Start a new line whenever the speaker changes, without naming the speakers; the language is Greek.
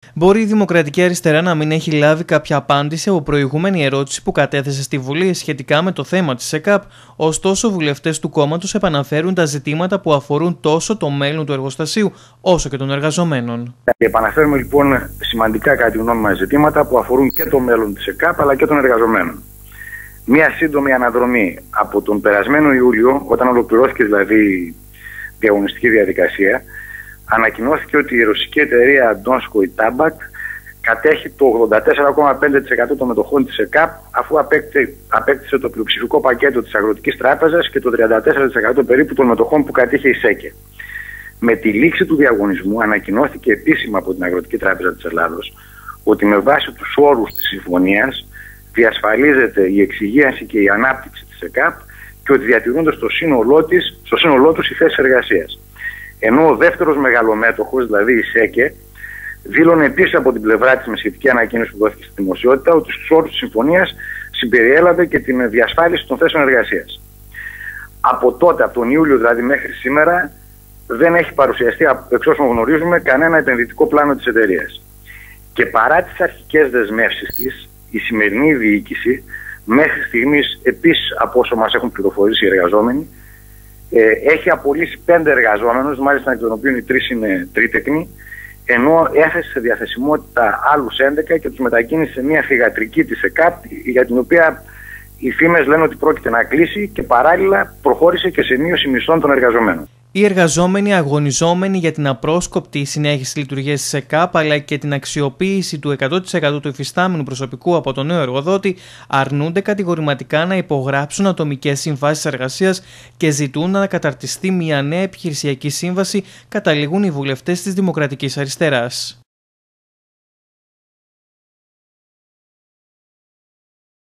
Μπορεί η Δημοκρατική Αριστερά να μην έχει λάβει κάποια απάντηση από προηγούμενη ερώτηση που κατέθεσε στη Βουλή σχετικά με το θέμα της ΕΚΑΠ, ωστόσο βουλευτές του κόμματος επαναφέρουν τα ζητήματα που αφορούν τόσο το μέλλον του εργοστασίου όσο και των εργαζομένων.
Επαναφέρουμε λοιπόν σημαντικά κατά τη γνώμη μας ζητήματα που αφορούν και το μέλλον της ΕΚΑΠ αλλά και των εργαζομένων. Μία σύντομη αναδρομή από τον περασμένο Ιούλιο, όταν ολοκληρώθηκε δηλαδή η διαγωνιστική διαδικασία, ανακοινώθηκε ότι η ρωσική εταιρεία Donskoy Tabak κατέχει το 84,5% των μετοχών της ΕΚΑΠ, αφού απέκτησε το πλειοψηφικό πακέτο της Αγροτικής Τράπεζας και το 34% περίπου των μετοχών που κατήχε η ΣΕΚΕ. Με τη λήξη του διαγωνισμού ανακοινώθηκε επίσημα από την Αγροτική Τράπεζα της Ελλάδος ότι με βάση τους όρους της συμφωνίας διασφαλίζεται η εξυγίανση και η ανάπτυξη της ΕΚΑΠ και ότι διατηρούνται στο σύνολό τους οι θέσεις εργασίας. Ενώ ο δεύτερος μεγαλομέτοχος, δηλαδή η ΣΕΚΕ, δήλωνε επίσης από την πλευρά της με σχετική ανακοίνωση που δόθηκε στη δημοσιότητα ότι στους όρους της συμφωνίας συμπεριέλαβε και την διασφάλιση των θέσεων εργασίας. Από τότε, από τον Ιούλιο δηλαδή μέχρι σήμερα, δεν έχει παρουσιαστεί, εξ όσων γνωρίζουμε, κανένα επενδυτικό πλάνο της εταιρείας. Και παρά τις αρχικές δεσμεύσεις της, η σημερινή διοίκηση, μέχρι στιγμής, επίσης από όσο μας έχουν πληροφορήσει οι εργαζόμενοι, έχει απολύσει 5 εργαζόμενους, μάλιστα εκ των οποίων οι 3 είναι τρίτεκνοι, ενώ έθεσε σε διαθεσιμότητα άλλους 11 και τους μετακίνησε σε μια θυγατρική της ΕΚΑΠ, για την οποία οι φήμες λένε ότι πρόκειται να κλείσει και παράλληλα προχώρησε και σε μείωση μισθών των εργαζομένων.
Οι εργαζόμενοι αγωνιζόμενοι για την απρόσκοπτη συνέχιση λειτουργίας της ΕΚΑΠ αλλά και την αξιοποίηση του 100% του υφιστάμενου προσωπικού από τον νέο εργοδότη αρνούνται κατηγορηματικά να υπογράψουν ατομικές συμβάσεις εργασίας και ζητούν να καταρτιστεί μια νέα επιχειρησιακή σύμβαση, καταλήγουν οι βουλευτές της Δημοκρατικής Αριστεράς.